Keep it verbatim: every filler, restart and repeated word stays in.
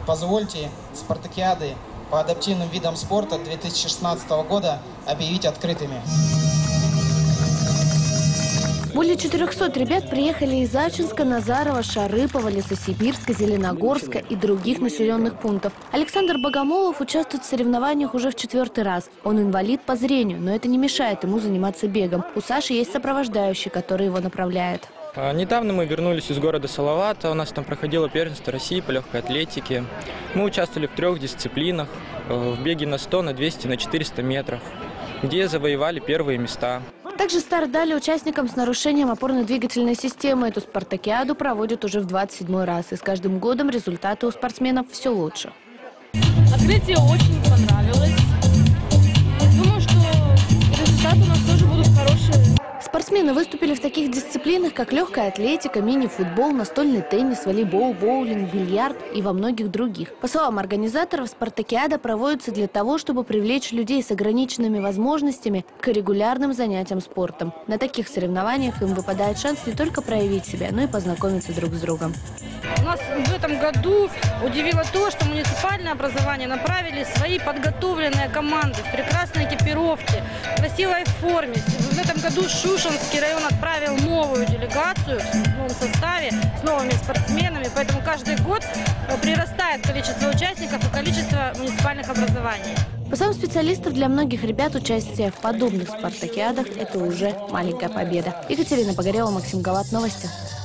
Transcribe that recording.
позвольте спартакиады по адаптивным видам спорта две тысячи шестнадцатого года объявить открытыми. Более четырёхсот ребят приехали из Ачинска, Назарова, Шарыпова, Лесосибирска, Зеленогорска и других населенных пунктов. Александр Богомолов участвует в соревнованиях уже в четвертый раз. Он инвалид по зрению, но это не мешает ему заниматься бегом. У Саши есть сопровождающий, который его направляет. Недавно мы вернулись из города Салавата. У нас там проходило первенство России по легкой атлетике. Мы участвовали в трех дисциплинах. В беге на сто, на двести, на четыреста метров, где завоевали первые места. Также старт дали участникам с нарушением опорно-двигательной системы. Эту спартакиаду проводят уже в двадцать седьмой раз. И с каждым годом результаты у спортсменов все лучше. Открытие очень понравилось. Думаю, что результаты у нас тоже будут хорошие. Спортсмены выступили в таких дисциплинах, как легкая атлетика, мини-футбол, настольный теннис, волейбол, боулинг, бильярд и во многих других. По словам организаторов, спартакиада проводится для того, чтобы привлечь людей с ограниченными возможностями к регулярным занятиям спортом. На таких соревнованиях им выпадает шанс не только проявить себя, но и познакомиться друг с другом. У нас в этом году удивило то, что муниципальное образование направили свои подготовленные команды в прекрасной экипировке, в красивой форме. В этом году Шушенский район отправил новую делегацию в новом составе с новыми спортсменами, поэтому каждый год прирастает количество участников и количество муниципальных образований. По словам специалистов, для многих ребят участие в подобных спартакиадах – это уже маленькая победа. Екатерина Погорева, Максим Галат, новости.